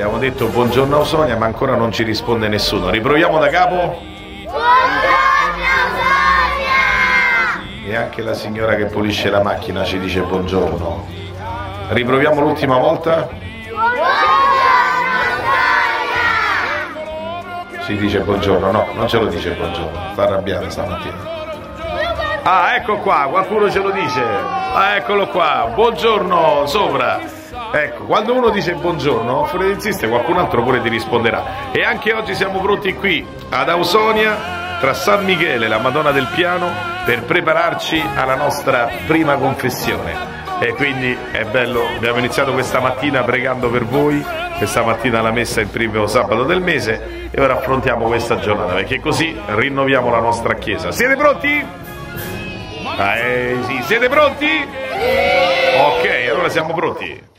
Abbiamo detto buongiorno Ausonia, ma ancora non ci risponde nessuno. Riproviamo da capo. Buongiorno Ausonia! E anche la signora che pulisce la macchina ci dice buongiorno. Riproviamo l'ultima volta. Ci dice buongiorno, no, non ce lo dice buongiorno, sta arrabbiata stamattina. Ah, ecco qua, qualcuno ce lo dice. Ah, eccolo qua, buongiorno sopra. Ecco, quando uno dice buongiorno, fuori di insiste, qualcun altro pure ti risponderà. E anche oggi siamo pronti qui ad Ausonia, tra San Michele e la Madonna del Piano, per prepararci alla nostra prima confessione. E quindi è bello, abbiamo iniziato questa mattina pregando per voi, questa mattina la messa è il primo sabato del mese e ora affrontiamo questa giornata, perché così rinnoviamo la nostra chiesa. Siete pronti? Sì, siete pronti? Ok, allora siamo pronti.